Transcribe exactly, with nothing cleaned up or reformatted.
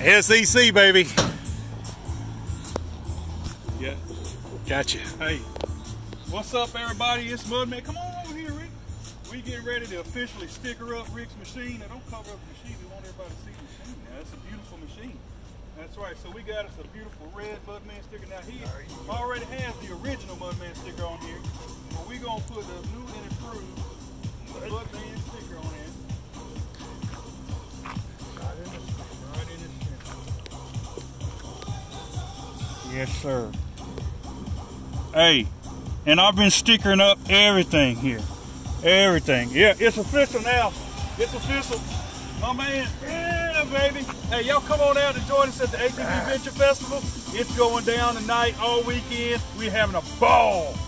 S E C, baby. Yeah. Gotcha. Hey, what's up, everybody? It's Mudman. Come on over here, Rick. We getting ready to officially sticker up Rick's machine. Now, don't cover up the machine. We want everybody to see the machine. Now, it's a beautiful machine. That's right. So we got us a beautiful red Mudman sticker. Now, he already has the original Mudman sticker on here. But we're going to put the new and improved Mudman sticker on here. Right in the, right in the center. Yes, sir. Hey, and I've been stickering up everything here. Everything. Yeah, it's official now. It's official. My man, yeah, baby. Hey, y'all come on out and join us at the A T V Venture Festival. It's going down tonight, all weekend. We're having a ball.